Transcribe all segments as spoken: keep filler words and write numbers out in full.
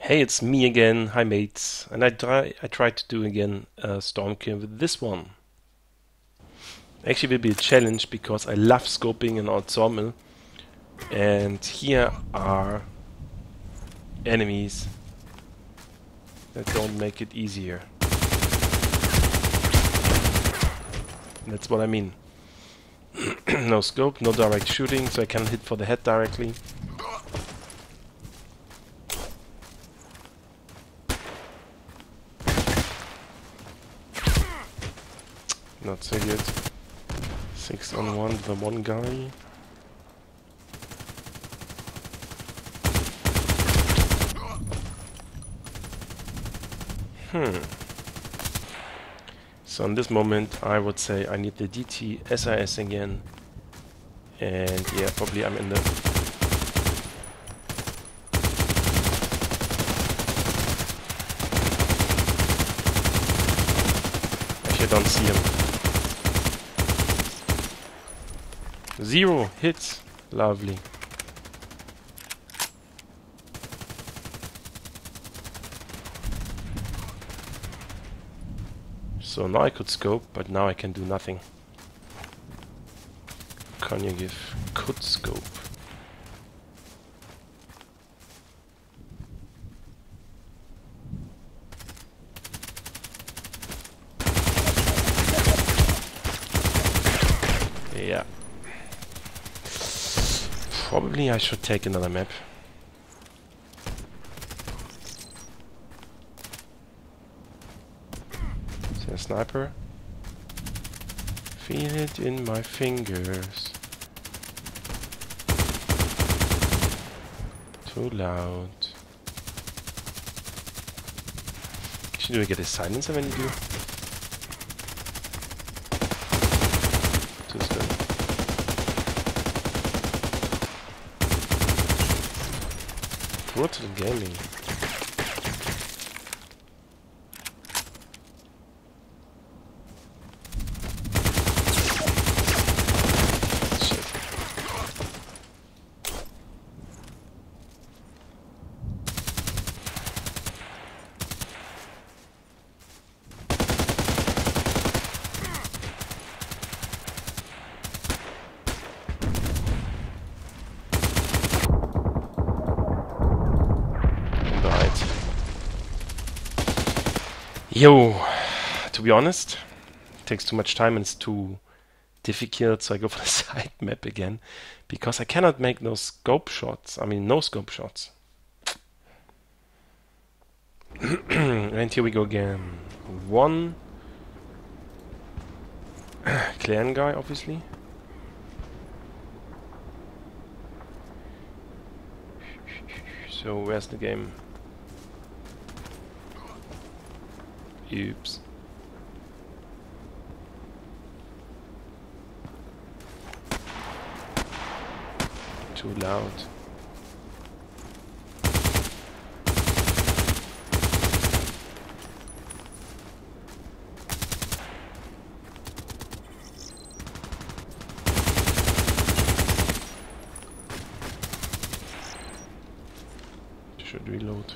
Hey, it's me again. Hi, mates. And I try I tried to do again a Stormkill with this one. Actually, will be a challenge because I love scoping an old sawmill, and here are enemies that don't make it easier. That's what I mean. No scope, no direct shooting, so I can hit for the head directly. Not so good. Six on one, the one guy. Hmm. So in this moment, I would say I need the D T S I S again. And yeah, probably I'm in the... Actually, I don't see him. Zero hits. Lovely. So now I could scope, but now I can do nothing. Konjugiv could scope. Yeah. Probably I should take another map. Is there a sniper? Feel it in my fingers. Too loud. Actually, do we get a silencer when you do? Too slow. Brutal gaming. Yo, to be honest, it takes too much time and it's too difficult, so I go for the side map again, because I cannot make no scope shots. I mean, no scope shots. And here we go again. One clan guy, obviously. So where's the game? Oops. Too loud. Should reload.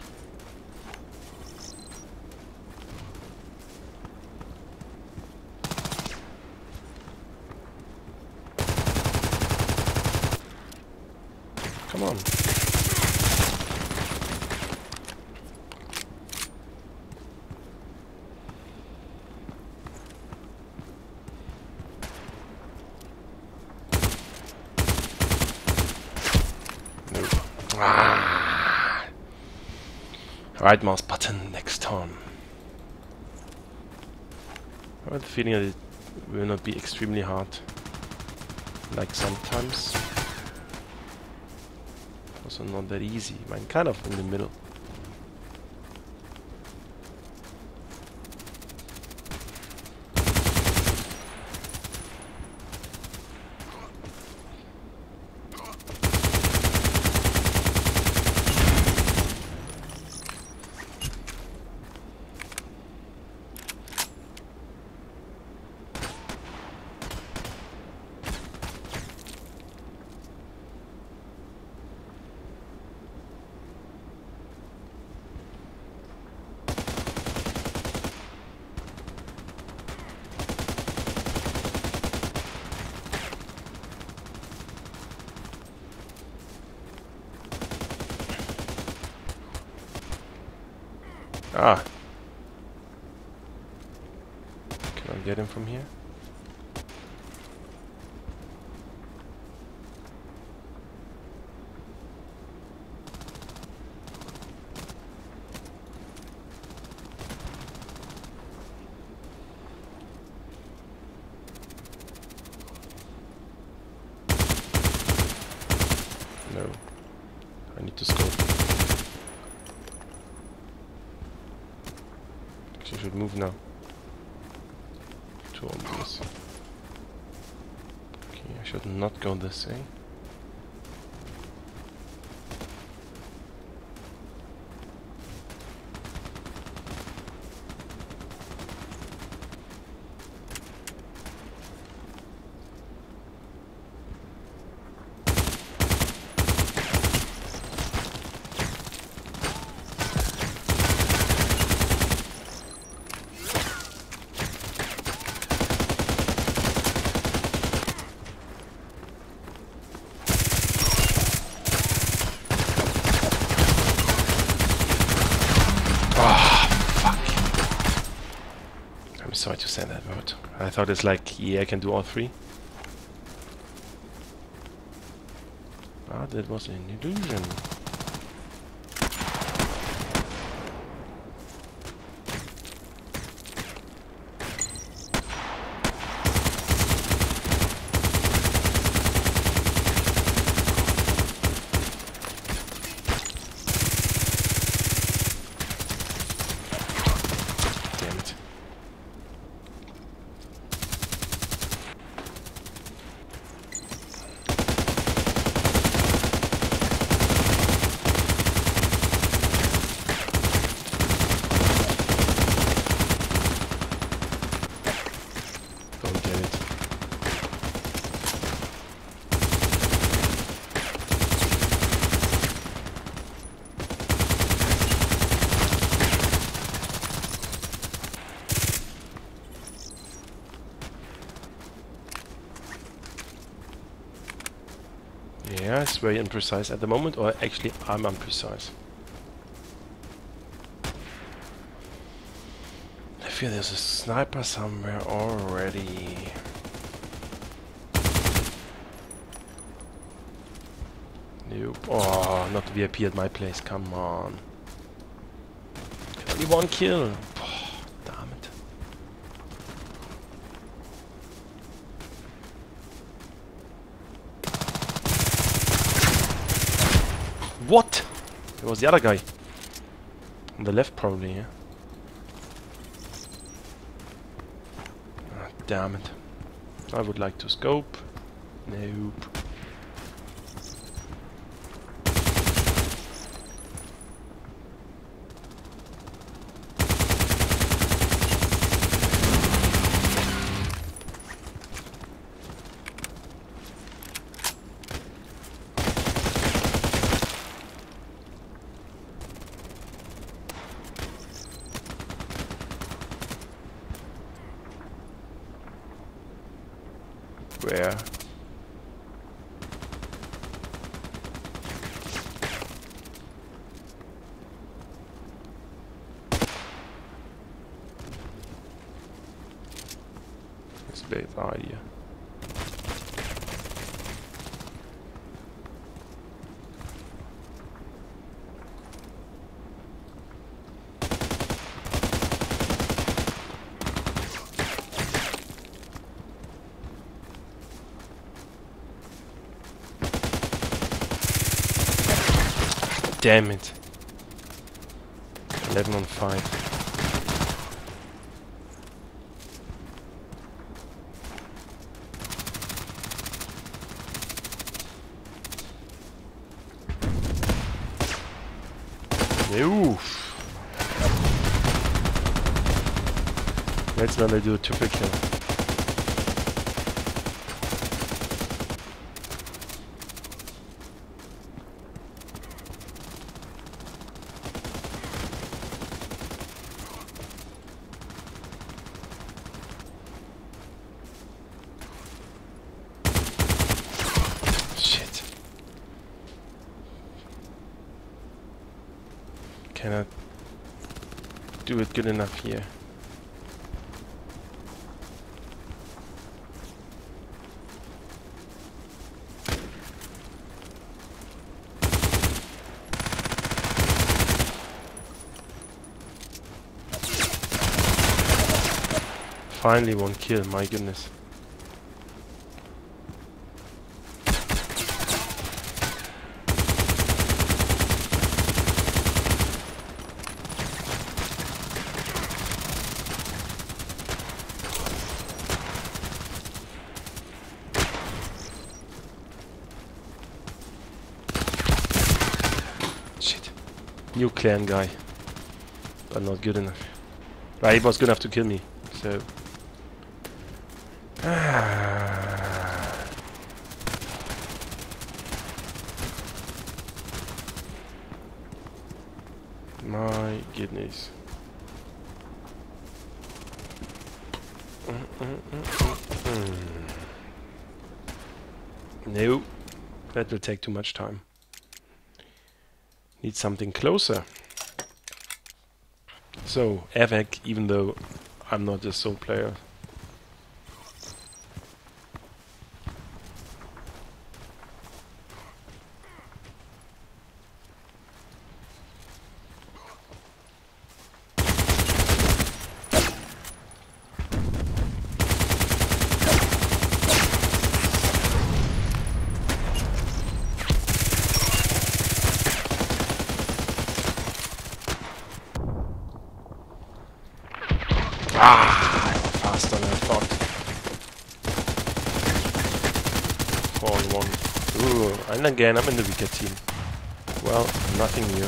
Come on. No. Ah. Right mouse button next time. I have the feeling that it will not be extremely hard, like sometimes. Also not that easy. I'm kind of in the middle. Ah. Can I get him from here? No. I need to scope. Actually, I should move now. To all this. Okay, I should not go this way. Sorry to say that word. I thought it's like, yeah, I can do all three. Ah, that was an illusion. Yeah, it's very imprecise at the moment, or actually I'm imprecise. I feel there's a sniper somewhere already. Nope. Oh, not V I P at my place, come on. Only one kill. Oh, damn it. What? It was the other guy. On the left probably, yeah. Ah, damn it. I would like to scope. Nope. Where? That's a bad idea. Damn it. eleven on five. Oof. Let's not do a triple kill. Cannot. do it good enough here. Finally one kill, my goodness. Shit. New clan guy. But not good enough. Right, he was good enough to kill me, so... Ah. My goodness. Mm, mm, mm, mm, mm. No, that will take too much time. Need something closer. So, Avak, even though I'm not a sole player. Ah, faster than I thought. four on one. Ooh, and again, I'm in the weaker team. Well, nothing new.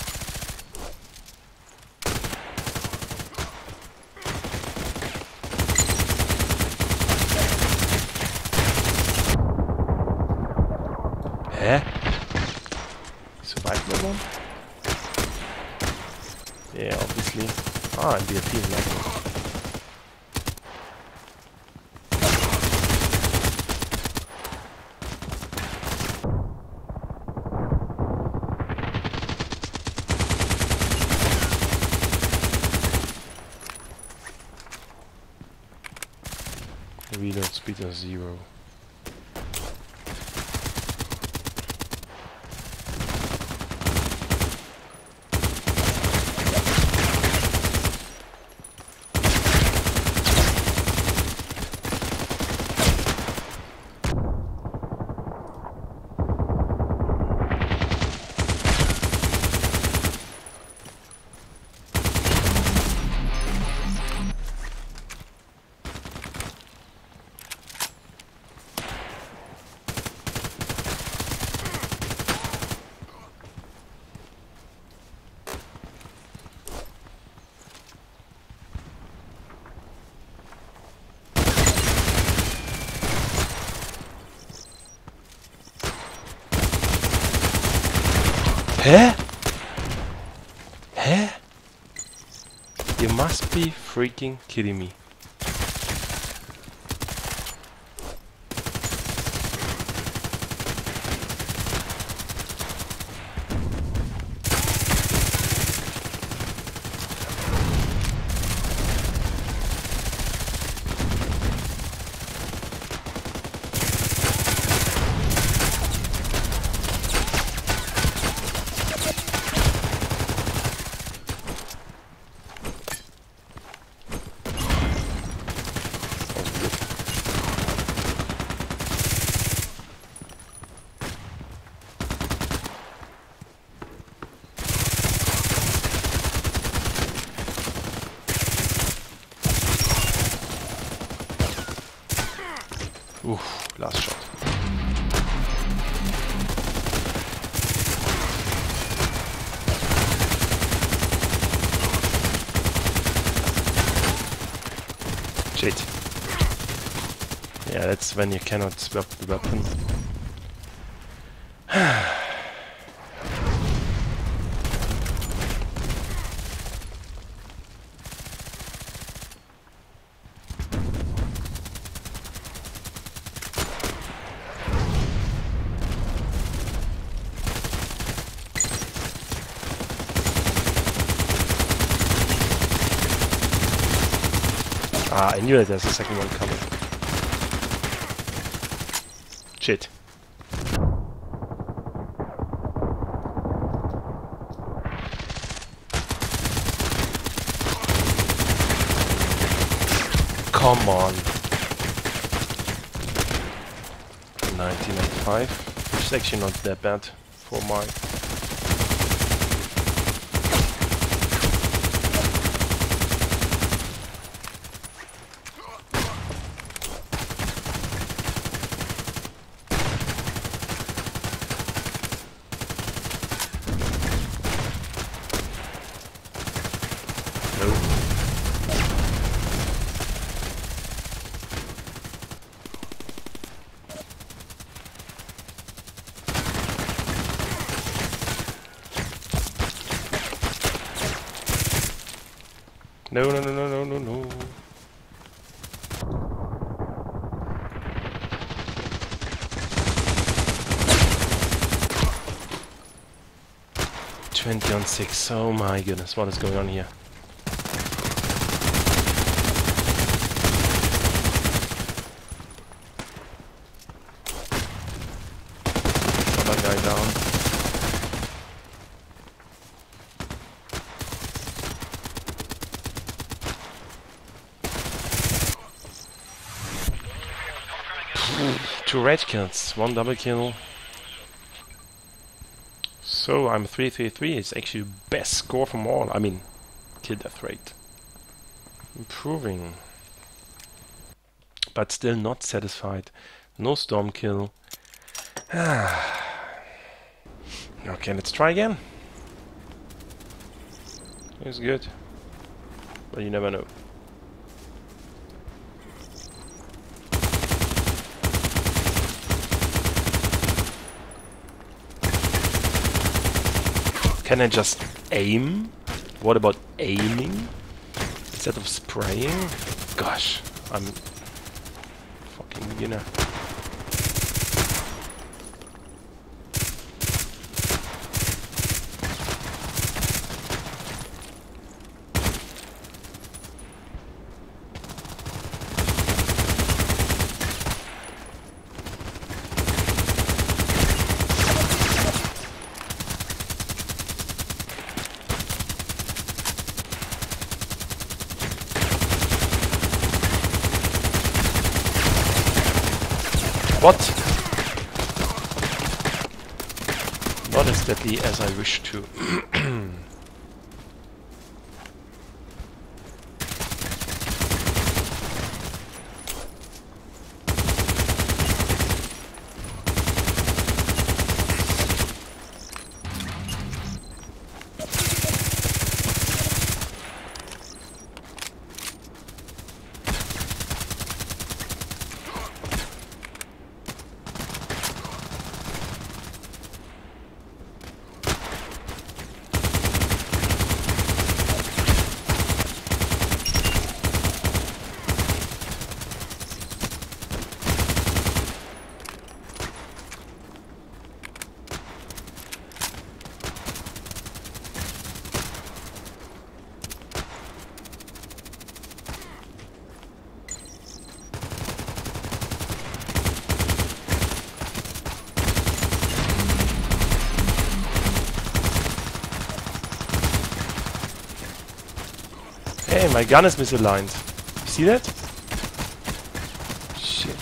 Hä? Survived that one? Yeah, obviously. Ah, and the team like it. Reload speed of zero. Hä? Hä? You must be freaking kidding me. Oof, last shot. Shit. Yeah, that's when you cannot swap the weapon. Ah, I knew that there's a second one coming. Shit. Come on. nineteen ninety-five, which is actually not that bad for my... No, no, no, no, no, no, no. twenty on six. Oh my goodness, what is going on here? Other guy down. Two red kills, one double kill. So I'm three three three. It's actually best score from all. I mean, kill death rate. Improving. But still not satisfied. No storm kill. Okay, let's try again. It's good. But you never know. Can I just aim? What about aiming? Instead of spraying? Gosh, I'm fucking beginner. What? Not as deadly as I wish to. Hey, my gun is misaligned. You see that? Shit.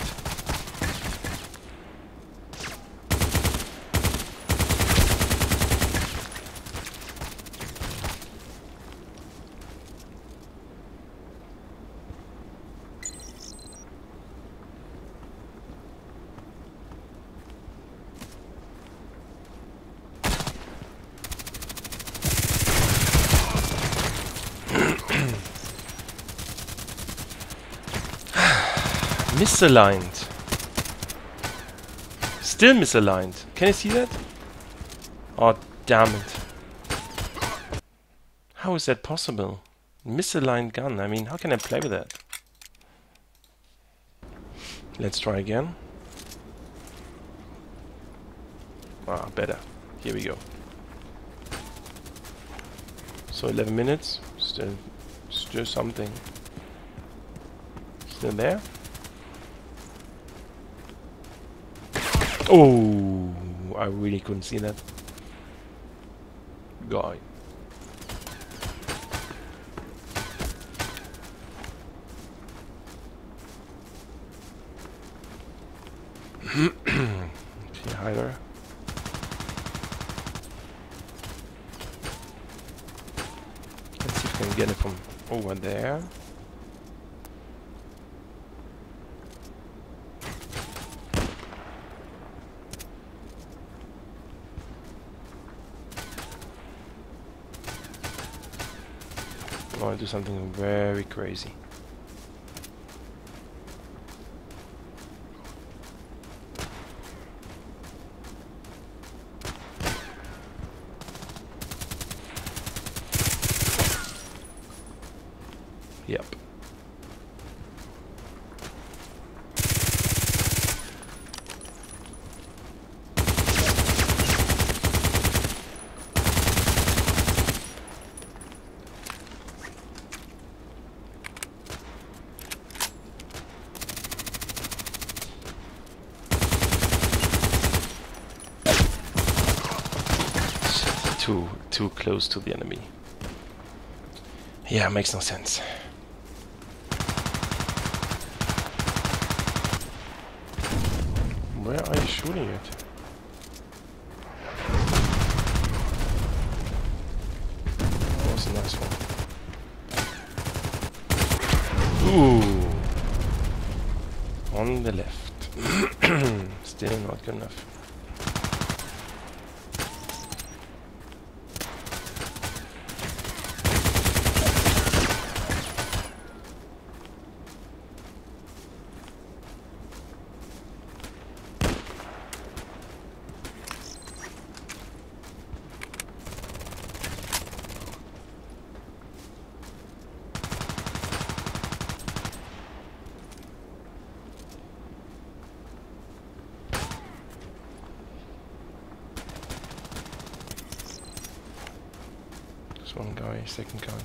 Misaligned. Still misaligned. Can you see that? Oh, damn it. How is that possible? Misaligned gun. I mean, how can I play with that? Let's try again. Ah, better. Here we go. So eleven minutes. Still, still something. Still there? Oh, I really couldn't see that guy. See hider. Let's see if we can get it from over there. I want to do something very crazy. Yep. Too too close to the enemy. Yeah, makes no sense. Where are you shooting it? That was a nice one. Ooh. On the left. Still not good enough. One guy, second guy.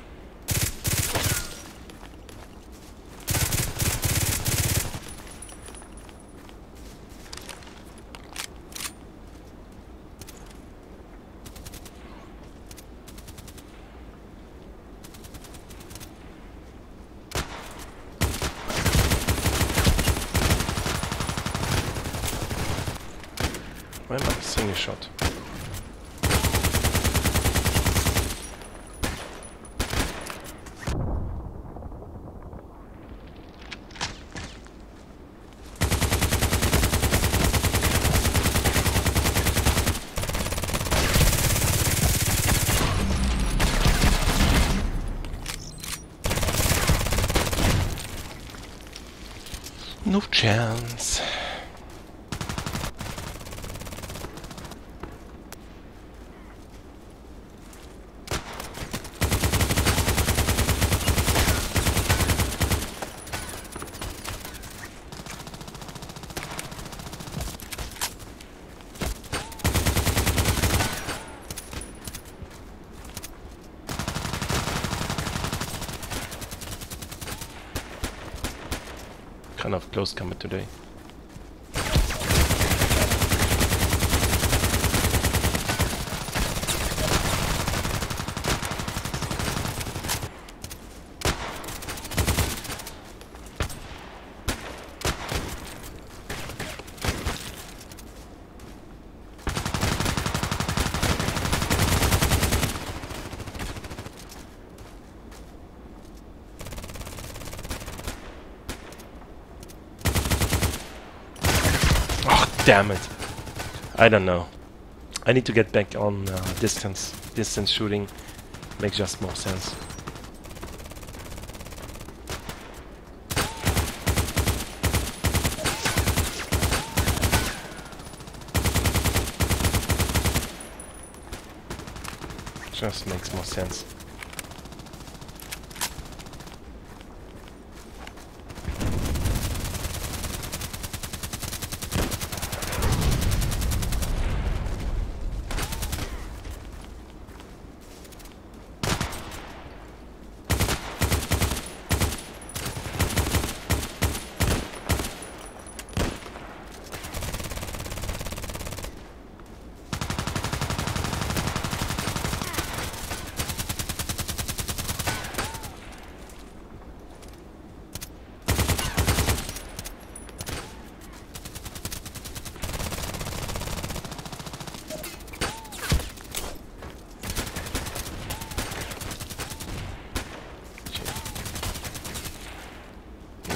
Why am I missing a shot? No chance. Kind of close combat today. Damn it. I don't know. I need to get back on uh, distance. Distance shooting makes just more sense. Just makes more sense.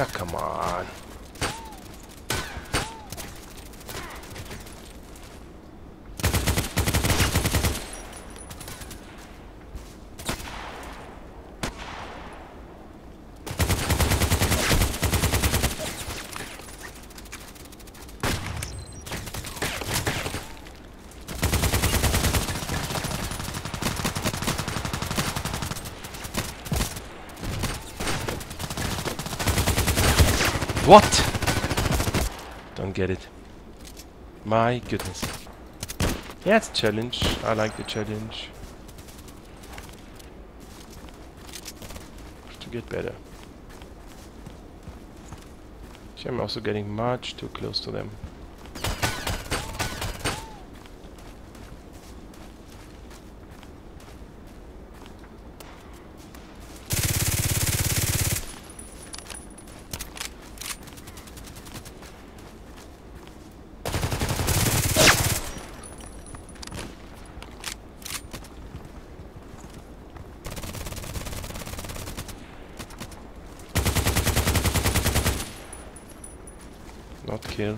Ah, come on. What? Don't get it. My goodness. Yeah, it's a challenge. I like the challenge. Have to get better. See, I'm also getting much too close to them. Not killed.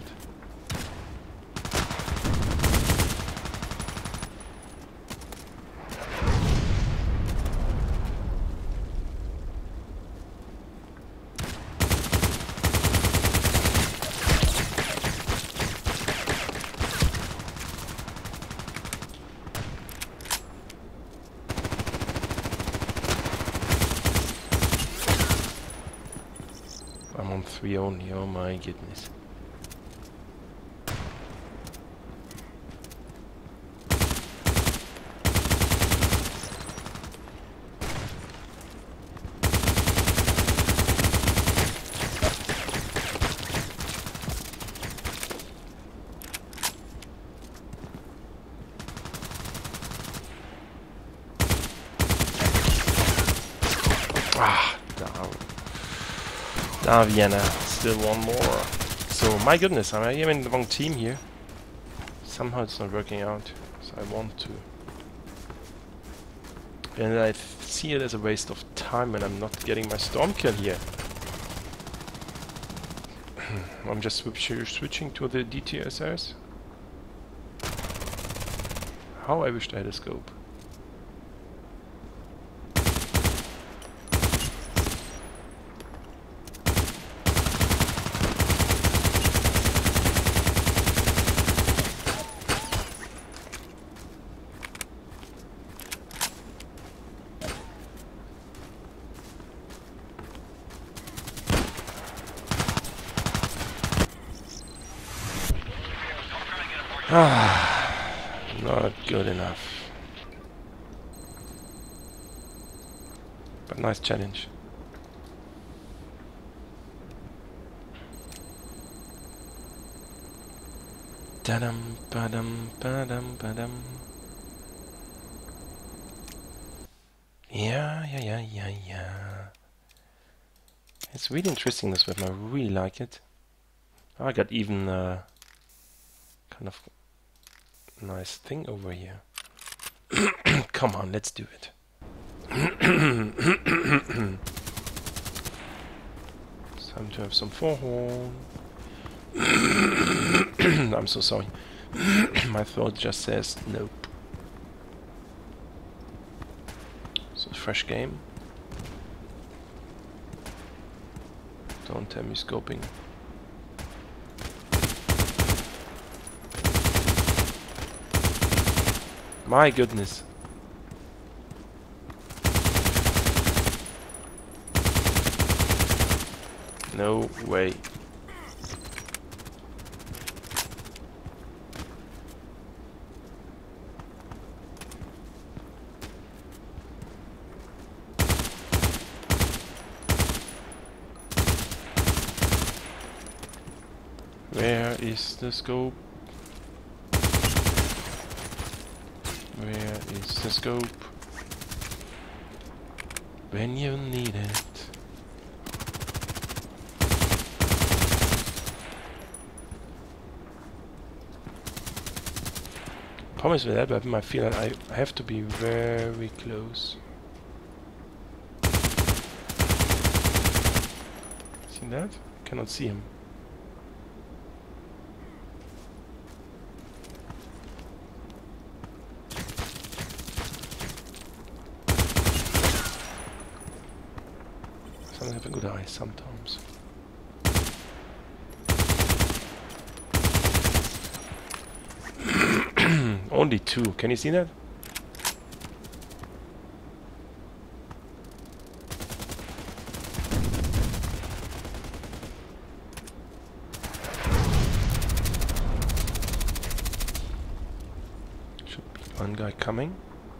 I'm on three only, oh my goodness. Ah, down. Ah, Vienna. Still one more. So, my goodness, I'm even in the wrong team here. Somehow it's not working out. So I want to. And I see it as a waste of time and I'm not getting my storm kill here. I'm just switch switching to the D T S S. How I wished I had a scope. Ah, not good enough. But nice challenge. Da-dum, ba-dum, ba-dum, ba-dum. Yeah, yeah, yeah, yeah, yeah. It's really interesting, this weapon. I really like it. I got even uh, kind of nice thing over here. Come on, let's do it. It's time to have some forehorn. I'm so sorry. My throat just says nope. So fresh game. Don't tell me scoping. My goodness. No way. Where is the scope? Where is the scope? When you need it. Promise with that weapon, I feel like I have to be very close. See that? Cannot see him. Some have a good eye sometimes. Only two. Can you see that? Should be one guy coming.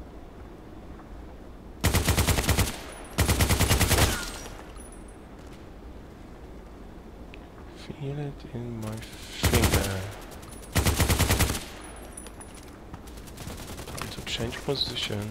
Feel it in my finger. Time to change position.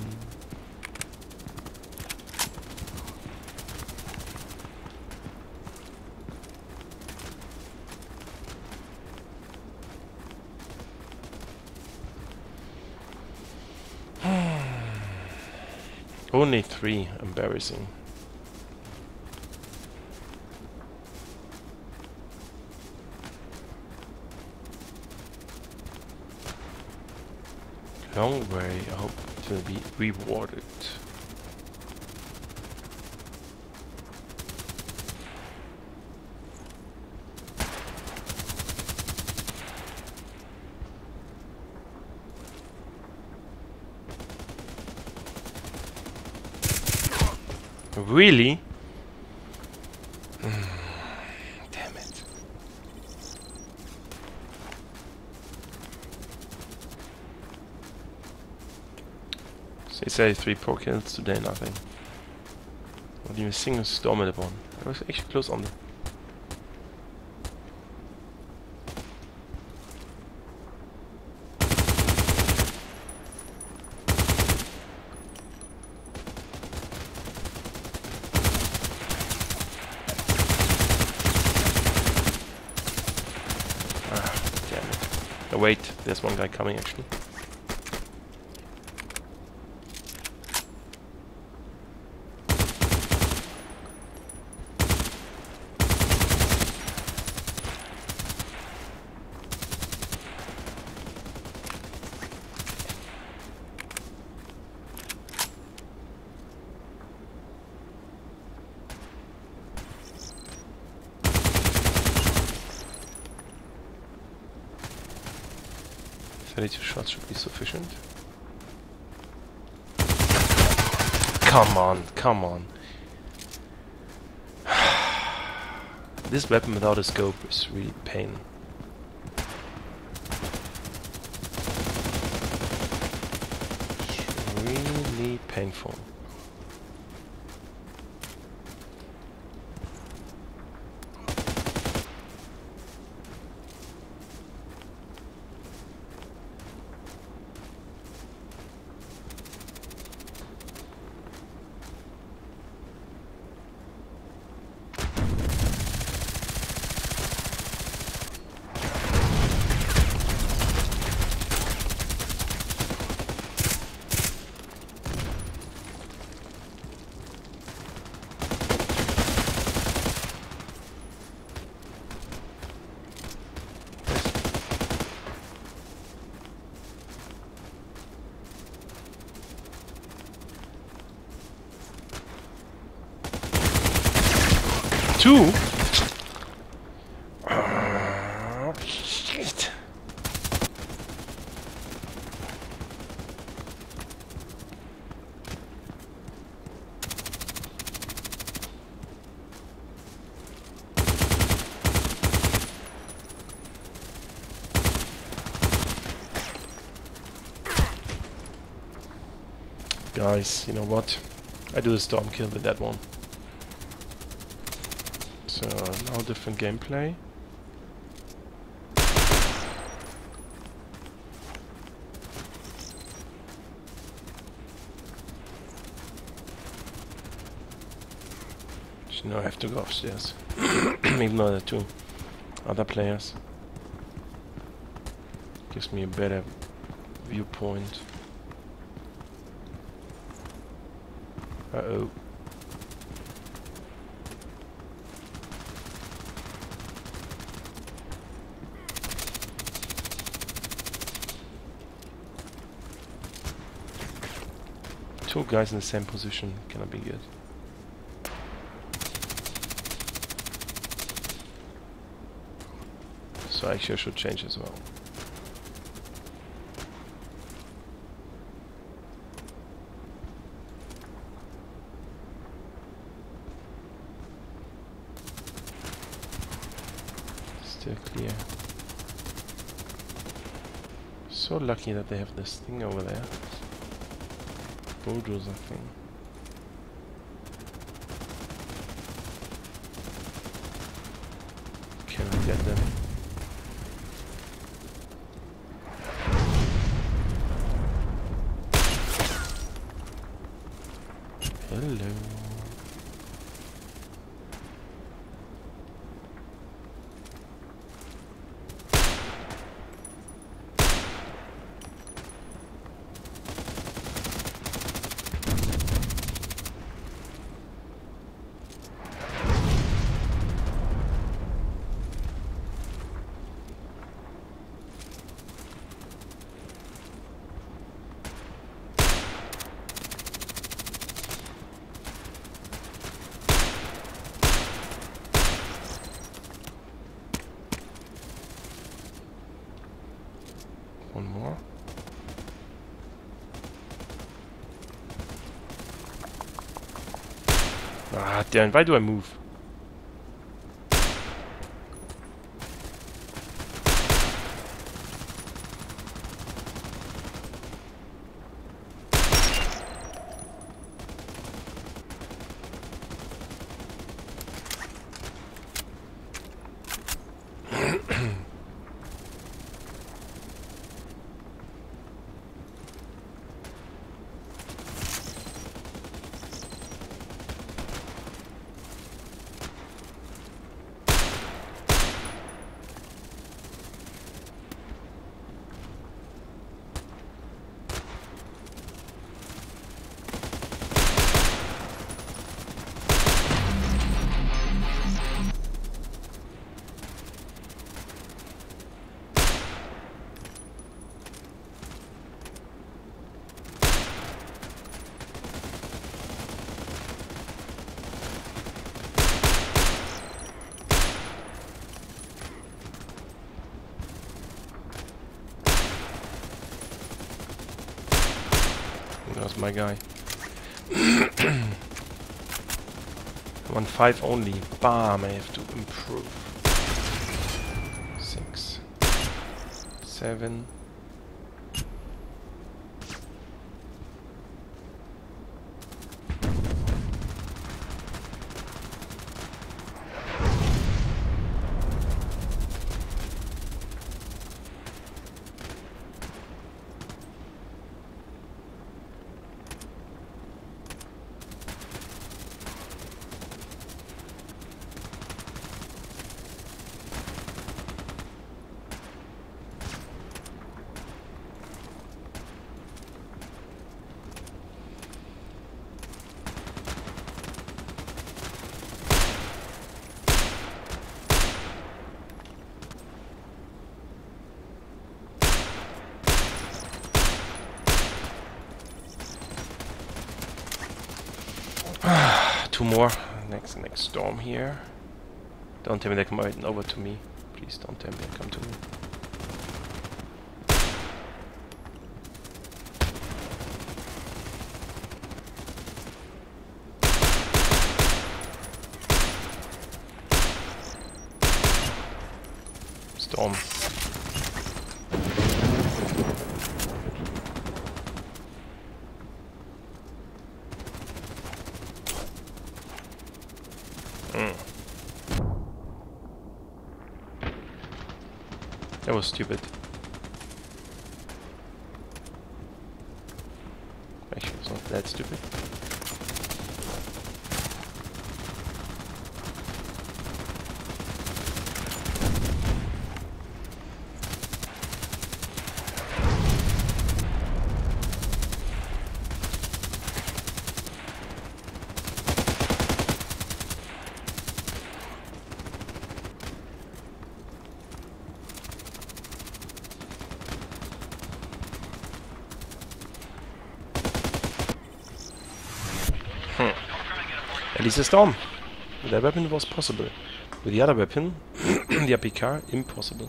Only three. Embarrassing. Long way, I hope it will be rewarded. Really? Mm, damn it. They say three pro kills today, nothing. Not even a single storm at one. I was actually close on them. Ah, damn it. Oh, wait, there's one guy coming actually. thirty-two shots should be sufficient. Come on, come on. This weapon without a scope is really pain. It's really painful. Two? Oh, shit. Guys, you know what? I do a storm kill with that one. So now different gameplay. So now I have to go upstairs. Even though there are two other players. Gives me a better viewpoint. Uh-oh. Two guys in the same position cannot be good. So actually I should change as well. Still clear. So lucky that they have this thing over there. Bulldozer thing. Can I get them? Hello. One more. Ah, damn, why do I move? That was my guy. One five only. Bam, I have to improve. Six. Seven. Two more. Next, next storm here. Don't tell me they come right over to me. Please don't tell me they come to me. Storm. Mm. That was stupid. Actually, it's not that stupid. At least a storm. With that weapon it was possible. With the other weapon, the A P K, impossible.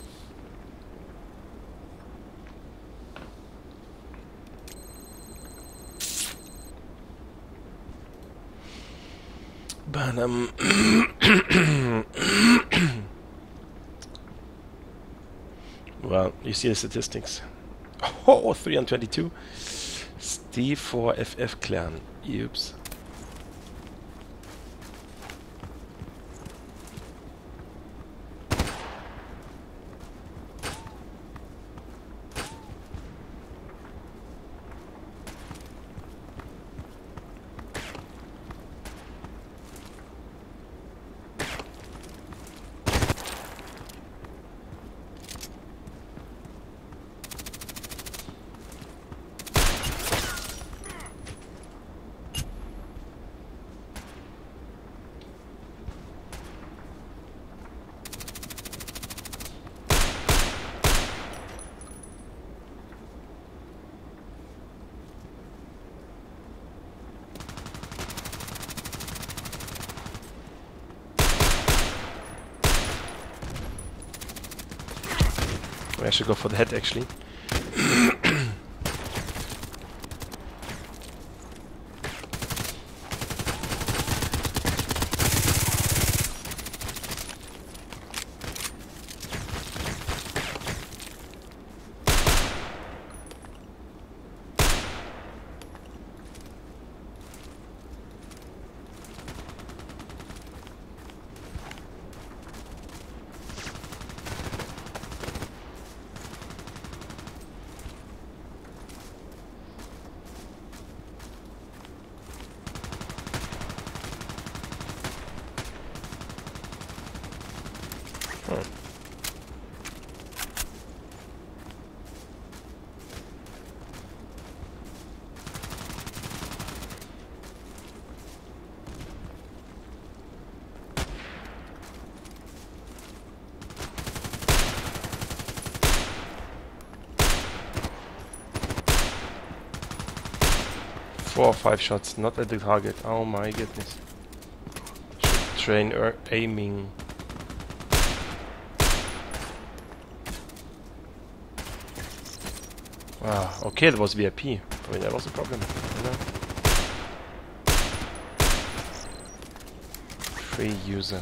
But um well, you see the statistics. Oh, three hundred twenty-two. Steve for F F Clan. Oops. I should go for the head actually. Hmm. Four or five shots, not at the target. Oh my goodness. Should train er aiming. Ah, okay, that was V I P. I mean, that was a problem. You know? Free user.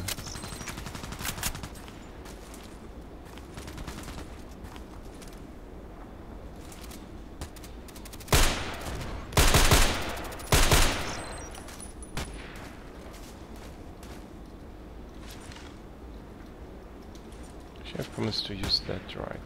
Chef promised to use that, right?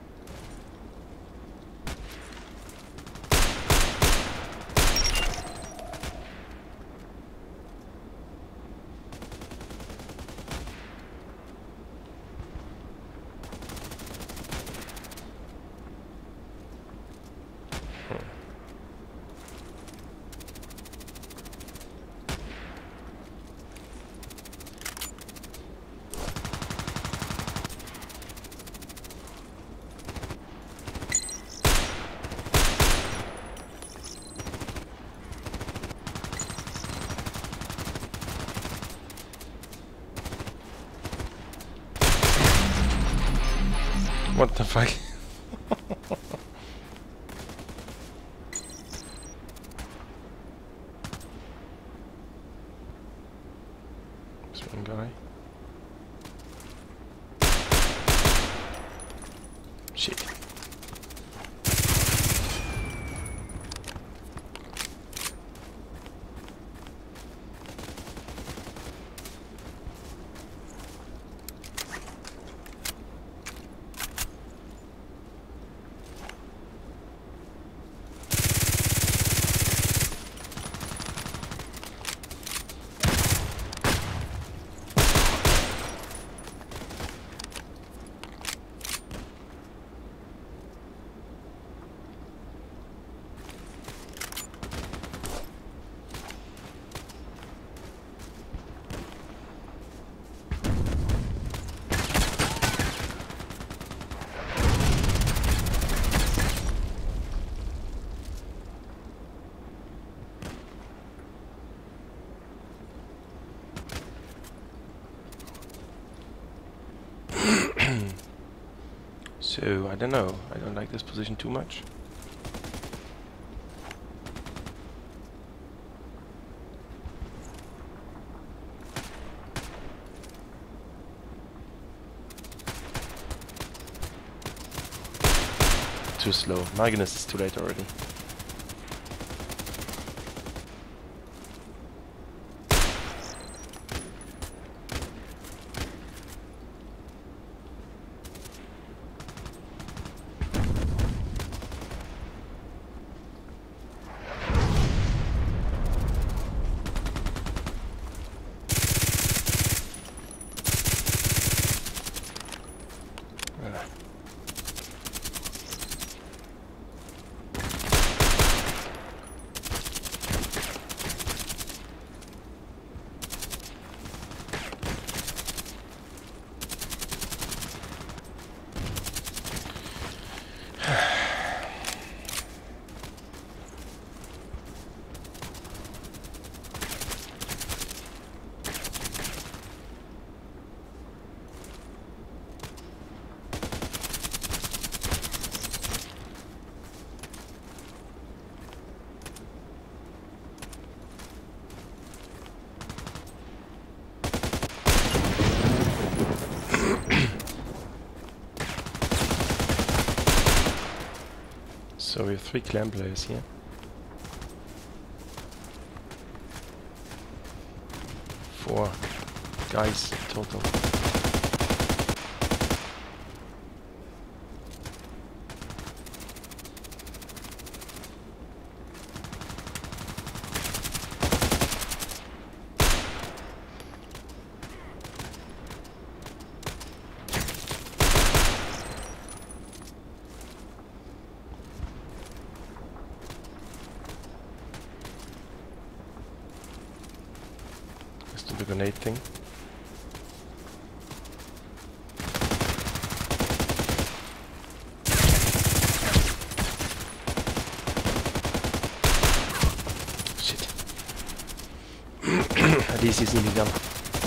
What the fuck? This one guy. Shit. So, I don't know. I don't like this position too much. Too slow. My goodness, it's too late already. So we have three clan players here. Four guys total. The grenade thing. Shit. At least he's nearly done.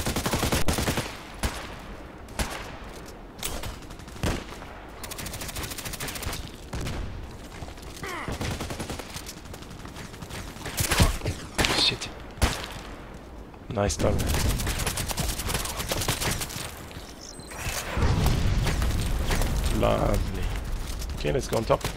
Shit. Nice dog. Lovely. Okay, let's go on top.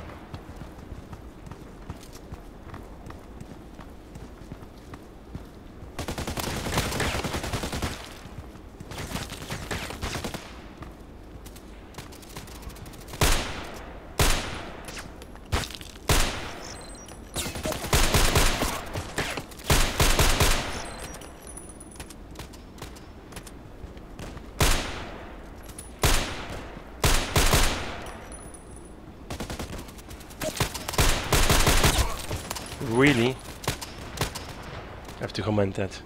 Really? I have to comment that.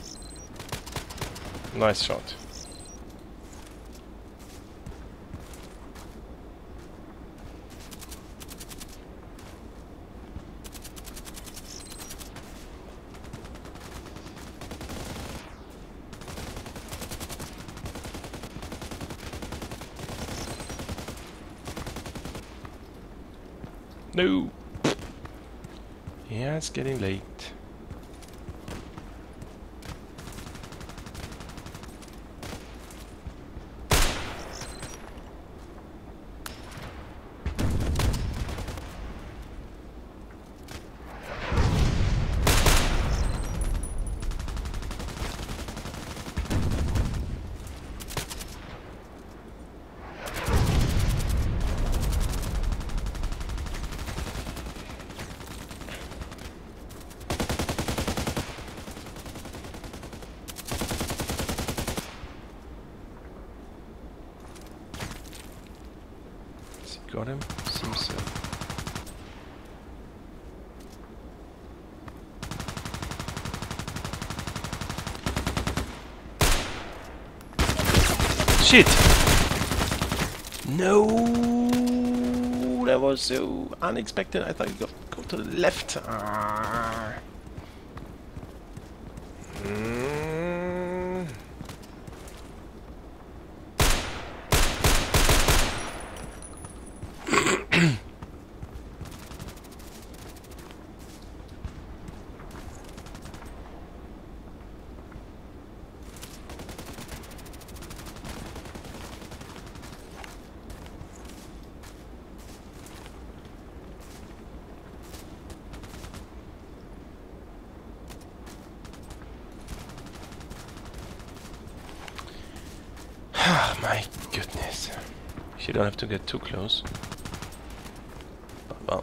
Nice shot. No! Yeah, it's getting late. Got him? Seems so. Shit! No! That was so unexpected. I thought you got go to the left. Ah. Mm. Ah, my goodness. You don't have to get too close. But well.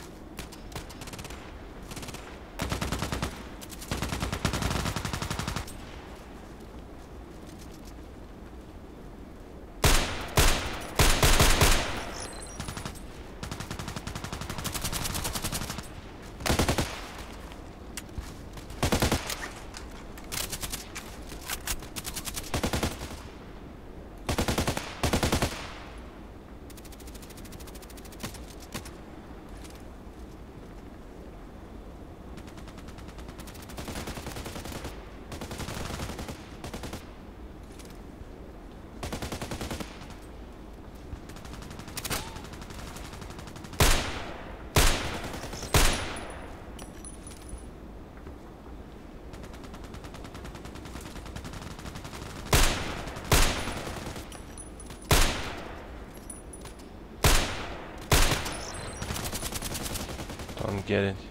Don't get it.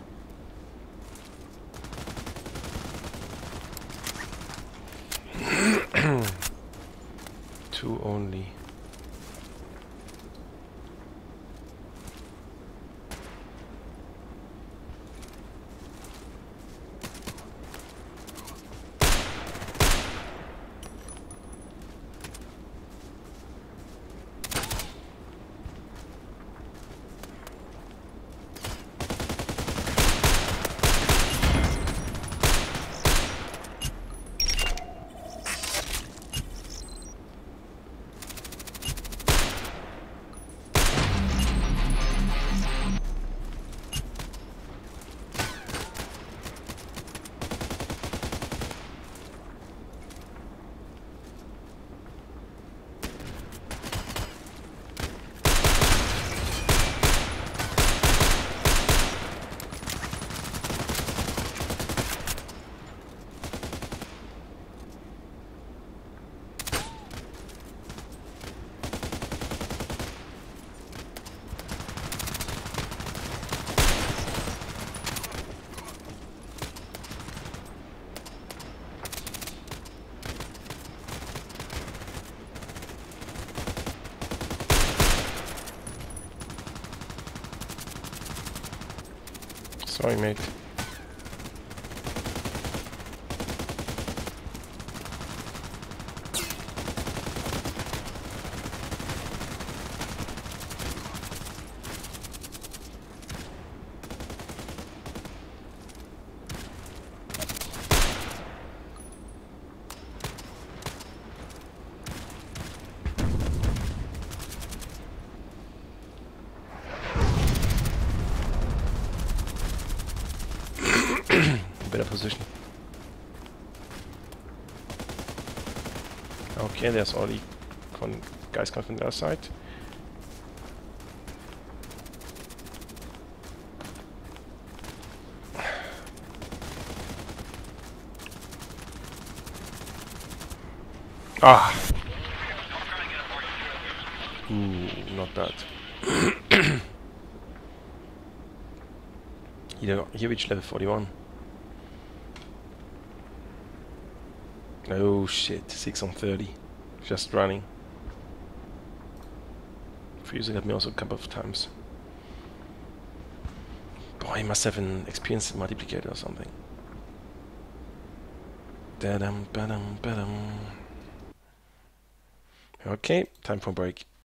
Two only. Sorry, mate. Better position. Okay, there's all the con guys coming from the other side. Ah! Ooh, not bad. He, he reached level forty-one. Oh shit, six on thirty. Just running. Fusing at me also a couple of times. Boy, he must have an experience multiplicator or something. Da-dum, ba-dum, ba-dum. Okay, time for a break.